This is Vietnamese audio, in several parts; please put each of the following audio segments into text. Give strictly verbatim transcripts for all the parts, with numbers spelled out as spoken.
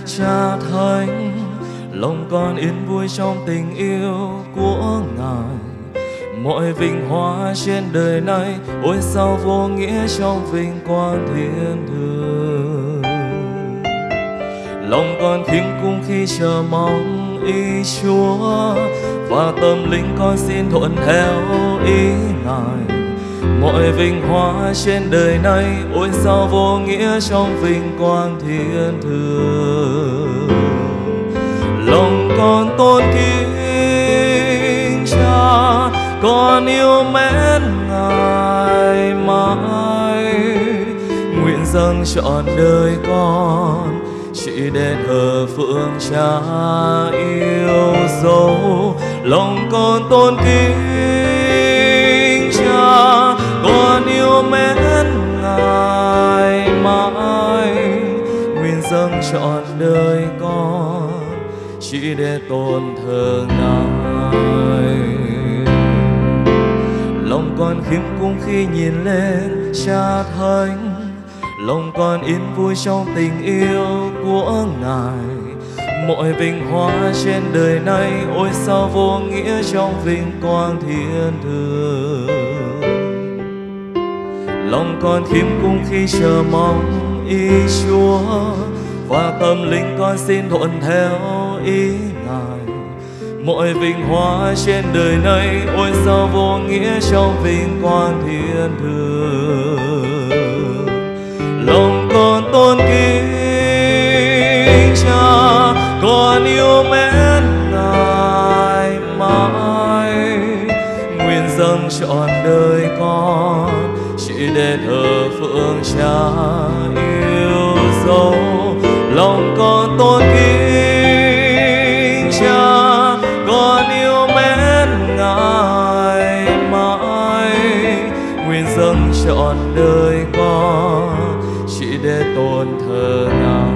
Cha Thánh, lòng con yên vui trong tình yêu của Ngài. Mọi vinh hoa trên đời này, ôi sao vô nghĩa trong vinh quang thiên thượng. Lòng con khiêm cung khi chờ mong ý Chúa, và tâm linh con xin thuận theo ý Ngài. Mọi vinh hoa trên đời này, ôi sao vô nghĩa trong vinh quang thiên thượng. Lòng con tôn kính Cha, con yêu mến Ngài mãi. Nguyện dâng trọn đời con chỉ để thờ phượng Cha yêu dấu. Lòng con tôn kính Cha, con yêu mến Ngài mãi. Nguyện dâng trọn đời con chỉ để tôn thờ Ngài. Lòng con khiêm cung khi nhìn lên Cha Thánh, lòng con yên vui trong tình yêu của Ngài. Mọi vinh hoa trên đời này, ôi sao vô nghĩa trong vinh quang thiên thượng. Lòng con khiêm cung khi chờ mong ý Chúa, và tâm linh con xin thuận theo ý Ngài. Mọi vinh hoa trên đời này, ôi sao vô nghĩa trong vinh quang thiên thượng. Lòng con tôn kính Cha, con yêu mến Ngài mãi. Nguyện dâng trọn đời con chỉ để thờ phượng Cha yêu dấu. Lòng con tôn kính Cha, con yêu mến Ngài mãi. Nguyện dâng trọn đời con chỉ để tôn thờ Ngài.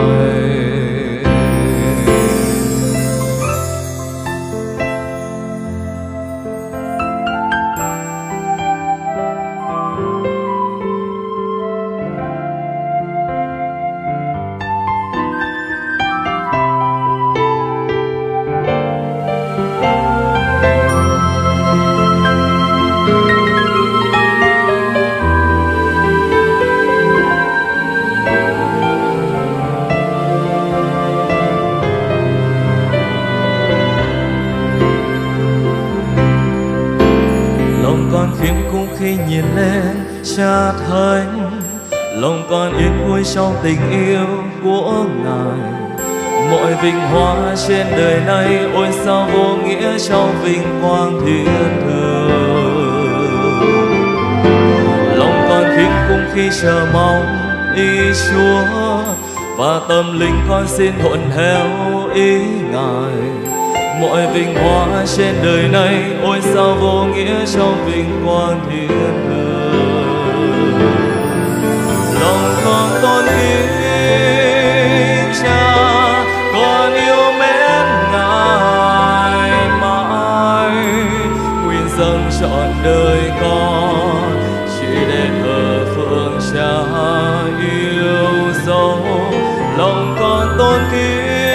Khiêm cung khi nhìn lên Cha Thánh, lòng con yên vui trong tình yêu của Ngài. Mọi vinh hoa trên đời này, ôi sao vô nghĩa trong vinh quang thiên thượng. Lòng con khiêm cung khi chờ mong ý Chúa, và tâm linh con xin thuận theo ý Ngài. Mọi vinh hoa trên đời này, ôi sao vô nghĩa trong vinh quang thiên thượng. Lòng con tôn kính Cha, con yêu mến Ngài mãi. Nguyện dâng trọn đời con chỉ để thờ phượng Cha yêu dấu. Lòng con tôn kính